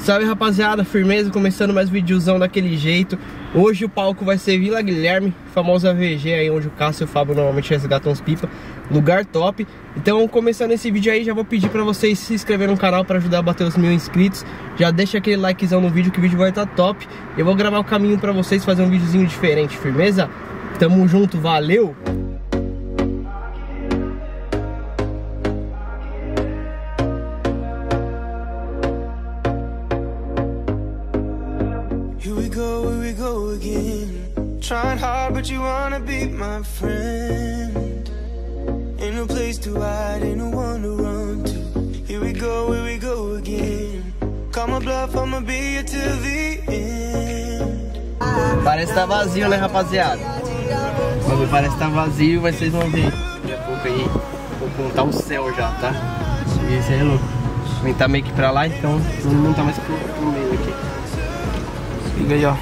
Salve rapaziada, firmeza, começando mais videozão daquele jeito. Hoje o palco vai ser Vila Guilherme, famosa AVG aí onde o Cássio e o Fábio normalmente resgatam os pipa. Lugar top. Então começando esse vídeo aí, já vou pedir pra vocês se inscreverem no canal pra ajudar a bater os 1000 inscritos. Já deixa aquele likezão no vídeo que o vídeo vai estar top. Eu vou gravar o caminho pra vocês, fazer um videozinho diferente, firmeza? Tamo junto, valeu! Here we go again. Trying hard, but you wanna be my friend. Ain't no place to hide, ain't no one to run to. Here we go again. Call my bluff, I'ma be here till the end. Parece que tá vazio, né, rapaziada? Quando parece que tá vazio, vocês vão ver. Daqui a pouco aí, vou contar o céu já, tá? Isso aí é louco. Vem tá meio que pra lá, então todo mundo tá mais pro meio aqui. Liga aí, ó.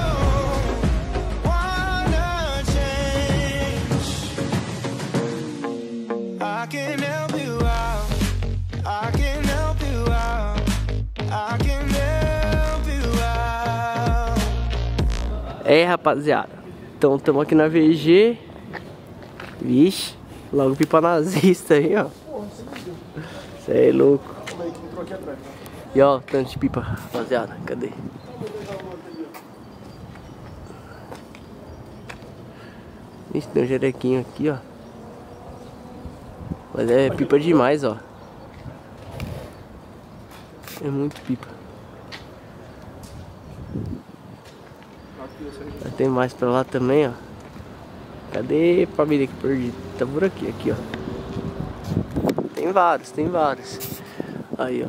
É, rapaziada, então estamos aqui na VG. Vixe, logo pipa nazista aí, ó. Cê é louco. E ó, tanto de pipa, rapaziada, cadê? Ixi, tem um jerequinho aqui, ó. Mas é pipa demais, ó. É muito pipa. Tem mais pra lá também, ó. Cadê família que perdi? Tá por aqui, aqui, ó. Tem vários, tem vários. Aí,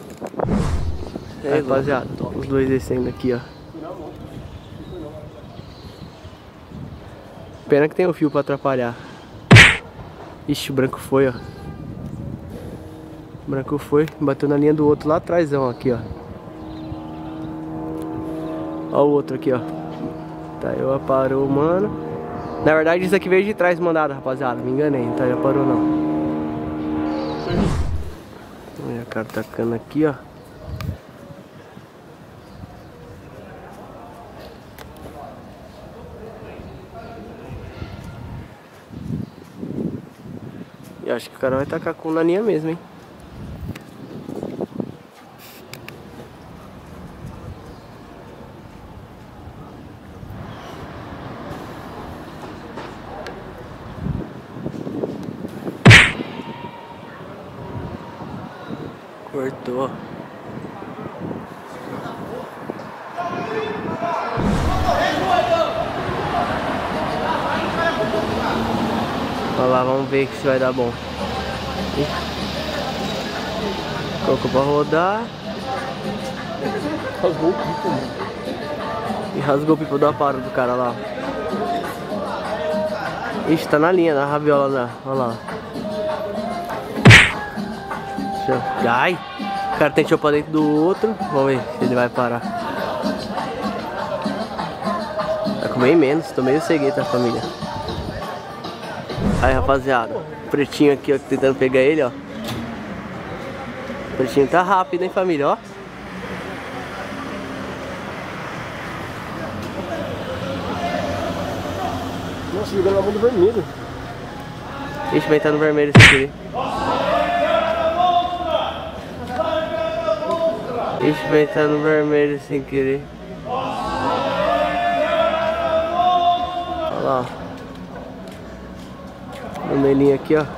ó. É, rapaziada, os dois descendo aqui, ó. Pena que tem o fio pra atrapalhar. Ixi, o branco foi, ó. O branco foi, bateu na linha do outro lá atrás, ó, aqui, ó. Ó o outro aqui, ó. Tá, eu parou, mano. Na verdade isso aqui veio de trás mandado, rapaziada. Me enganei, tá? Já parou não. Olha, o cara tacando aqui, ó. E acho que o cara vai tacar com na linha mesmo, hein? Cortou. Olha lá, vamos ver se vai dar bom. Colocou pra rodar. Rasgou o pipo, mano. E rasgou o pipo do aparo do cara lá. Ixi, tá na linha, na rabiola lá. Olha lá. Ai, o cara tentou pra dentro do outro. Vamos ver se ele vai parar. Tá com bem menos, tô meio cegueta, família. Aí, rapaziada, o pretinho aqui, ó, tentando pegar ele, ó. O pretinho tá rápido, hein, família, ó. Nossa, jogando na mão do vermelho. Ixi, vai estar no vermelho sem querer. Ixi, vai estar no vermelho sem querer. Olha lá, ó. Vermelhinho aqui, ó.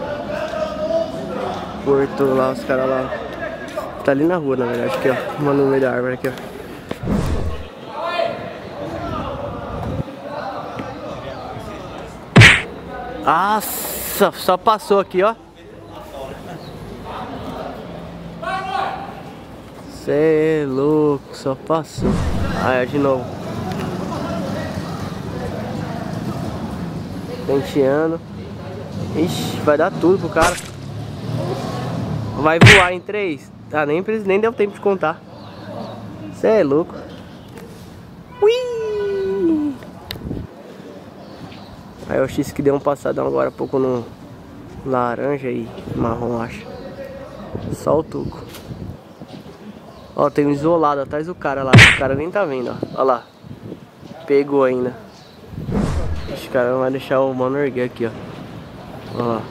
Cortou lá os caras lá. Tá ali na rua, na verdade, aqui, ó. Uma no meio da árvore aqui, ó. Nossa, só passou aqui, ó. Cê é louco, só passou. Aí, de novo. Penteando. Ixi, vai dar tudo pro cara. Vai voar em 3. Ah, nem deu tempo de contar. Cê é louco. Ui! Aí o X que deu um passadão agora há pouco no laranja e marrom, acho. Só o tuco. Ó, tem um isolado atrás do cara lá. O cara nem tá vendo, ó. Ó lá. Pegou ainda. Esse cara não vai deixar o mano erguer aqui, ó. Ó lá.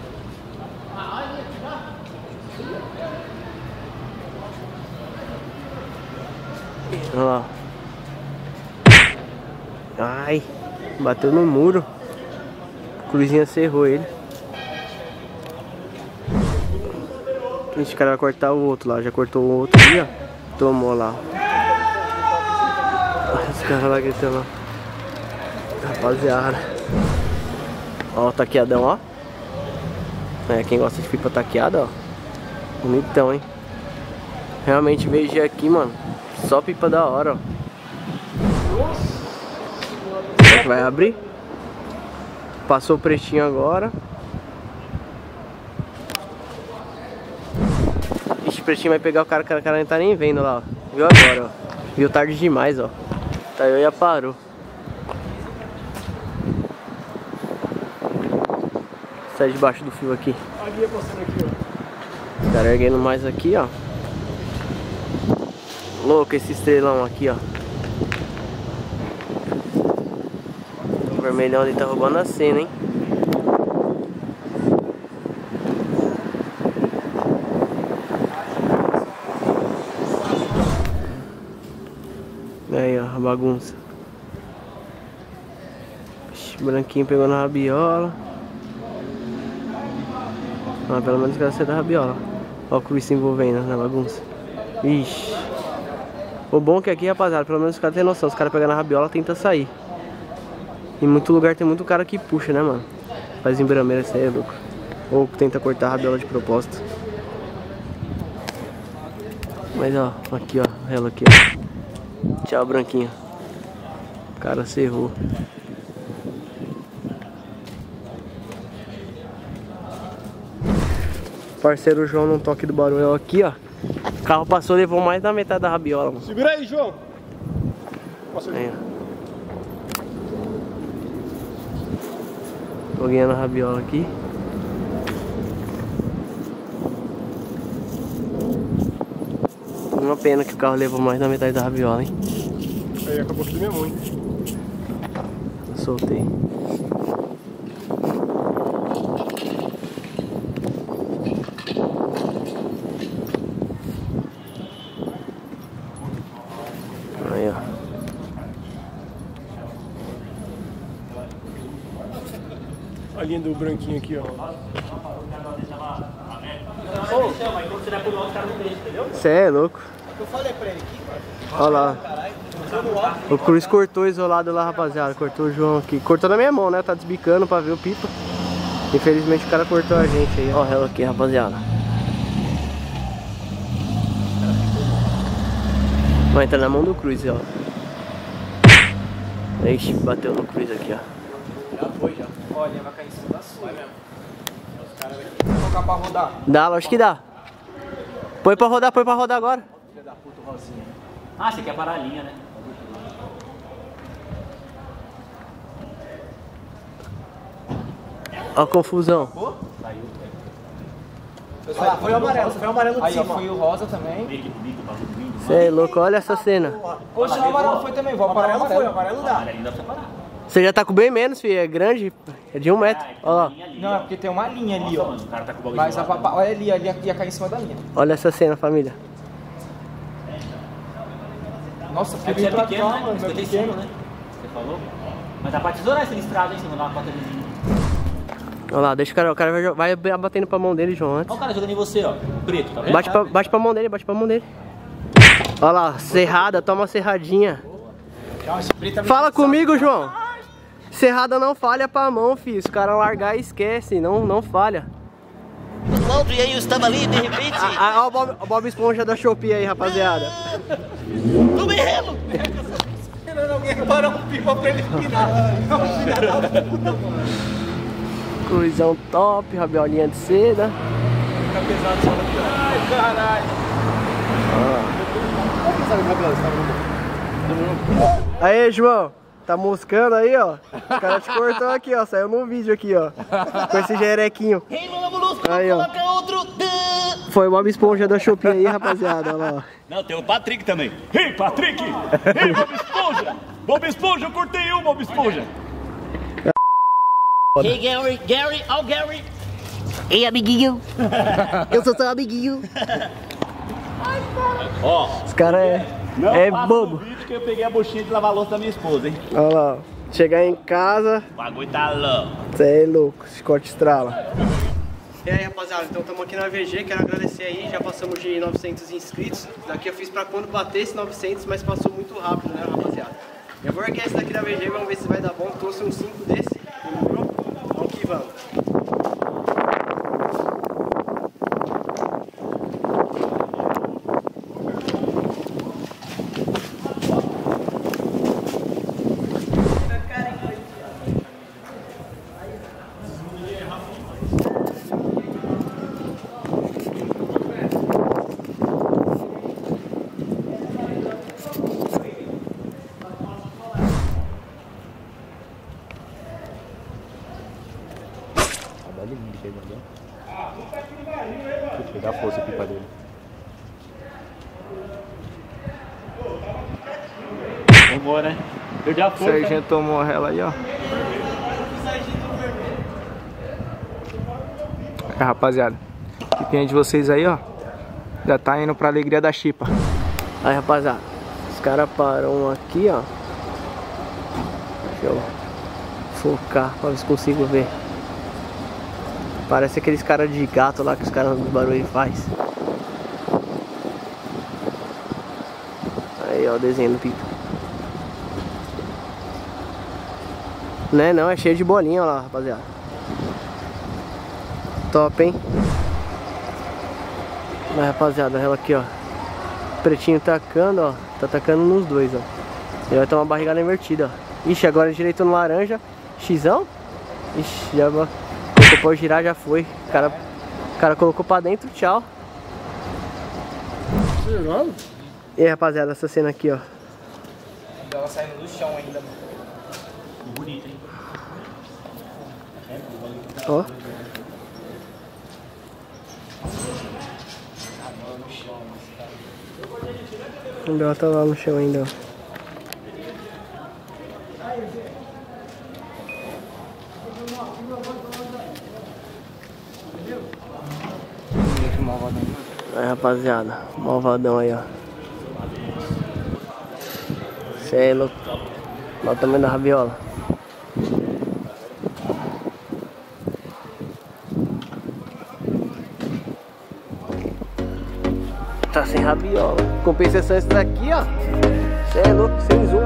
Olha lá. Ai, bateu no muro. A cruzinha cerrou ele. Esse cara vai cortar o outro lá. Já cortou o outro ali, ó. Tomou lá. Esse cara lá gritando, ó. Rapaziada. Ó o taqueadão, ó. É, quem gosta de pipa taqueada, ó. Bonitão, hein. Realmente VG aqui, mano. Só pipa da hora, ó. Será que vai abrir? Passou o pretinho agora. Ixi, o pretinho vai pegar o cara não tá nem vendo lá, ó. Viu agora, ó. Viu tarde demais, ó. Tá, eu já parou. Sai debaixo do fio aqui. Os caras erguendo mais aqui, ó. Louco esse estrelão aqui, ó. O vermelhão ali tá roubando a cena, hein. Aí, ó, a bagunça. Branquinho pegou na rabiola. Ah, pelo menos quero ser da rabiola. Ó o Cruz se envolvendo na bagunça. Ixi. O bom é que aqui, rapaziada, pelo menos os caras têm noção. Os caras pegam na rabiola e tentam sair. Em muito lugar tem muito cara que puxa, né, mano? Faz embrameira, isso aí é louco. Ou tenta cortar a rabiola de propósito. Mas ó, aqui ó, ela aqui ó. Tchau, branquinho. O cara cerrou. Parceiro João no toque do barulho aqui, ó. O carro passou, levou mais da metade da rabiola, mano. Segura aí, João. Aí, ó. Tô ganhando a rabiola aqui. Uma pena que o carro levou mais da metade da rabiola, hein. Aí acabou aqui mesmo, hein. Soltei. Aí, ó. A linha do branquinho aqui, ó. Cê é louco. Eu falei pra ele aqui, mano. Olha lá. O Cruz cortou isolado lá, rapaziada. Cortou o João aqui. Cortou na minha mão, né? Tá desbicando pra ver o pipa. Infelizmente o cara cortou a gente aí. Ó ela aqui, rapaziada. Vai entrar na mão do Cruz, ó. Ixi, bateu no Cruz aqui, ó. Já foi, já. Olha, vai cair em cima da sua mesmo. Os caras vão colocar pra rodar. Dá, lógico que dá. Põe pra rodar agora. Filha da puta, Rosinha. Ah, você quer parar a linha, né? Ó a confusão. Ah, foi o amarelo de cima. Foi o rosa também. Cê é louco, olha essa cena. Hoje o amarelo foi também, vou parar o amarelo. O amarelo dá. Ainda dá pra parar. Você já tá com bem menos, filho. É grande. É de 1 metro. Ó lá. Não, é porque tem uma linha ali, ó. O cara tá com o bagulho. Mas a papai, olha ali, ia cair em cima da linha. Olha essa cena, família. Nossa, É que você é pequeno, né? mano, 55, né? Você falou? Mas dá pra tesourar esse listrado, hein? Se não dá uma cota de... Olha lá, deixa o cara vai batendo pra mão dele, João, antes. Olha o cara jogando em você, ó. Preto, tá vendo? Bate pra mão dele, bate pra mão dele. Olha lá, serrada, toma uma serradinha. Fala comigo, João. Serrada não falha pra mão, filho. Se o cara largar, esquece, não falha. O e aí eu estava ali de repente. Olha o Bob Esponja da Shopee aí, rapaziada. No berrelo! Alguém parou um pipa pra ele pinar. Cruzão top, rabiolinha de seda. Fica pesado só daqui, ó. Ai, caralho. Aí, João. Tá moscando aí, ó. O cara te cortou aqui, ó. Saiu num vídeo aqui, ó. Com esse jerequinho. Rei Lula Molusco, Aí, ó. coloca outro. Foi o Bob Esponja da Shopee aí, rapaziada. Olha lá. Não, tem o Patrick também. Ei, Patrick! Ei, Bob Esponja! Bob Esponja, eu cortei um, Bob Esponja! Hey, Gary, oh, Gary. Ei, amiguinho. Eu sou seu amiguinho. Ó, Os caras não é passa bobo. no vídeo que eu peguei a buchinha de lavar a louça da minha esposa, hein? Olha lá. Chegar em casa, O bagulho tá louco. cê é louco, Scott estrala. E aí, rapaziada, então estamos aqui na VG, quero agradecer aí, já passamos de 900 inscritos. Isso daqui eu fiz pra quando bater esse 900, mas passou muito rápido, né, rapaziada? Eu vou erguer esse daqui da VG, vamos ver se vai dar bom. Trouxe uns 5 desse, demorou? Vamos que vamos. Vou pegar a força aqui pra dele. Vamos, né? Eu já fui. Sargento tomou a rela aí, ó. É, rapaziada, que de vocês aí, ó. Já tá indo pra alegria da chipa. Aí, rapaziada, os caras param aqui, ó. Deixa eu focar pra ver se consigo ver. Parece aqueles caras de gato lá que os caras do barulho faz. Aí, ó, o desenho do pipa. Né, não, é cheio de bolinha, ó lá, rapaziada. Top, hein? Mas, rapaziada, ela aqui, ó. Pretinho tacando, ó. Tá tacando nos dois, ó. Ele vai tomar uma barrigada invertida, ó. Ixi, agora direito no laranja. Xão. Ixi, já pode girar, já foi. O cara colocou pra dentro, tchau. E aí, rapaziada, essa cena aqui, ó. Ela saindo do chão ainda, mano. Bonito, hein? Ó. O Bel tá lá no chão ainda, ó. Aí, rapaziada, malvadão aí, ó. Cê é louco. Olha o tamanho da rabiola. Tá sem rabiola. Compensação esse daqui, ó. Cê é louco, sem zoom.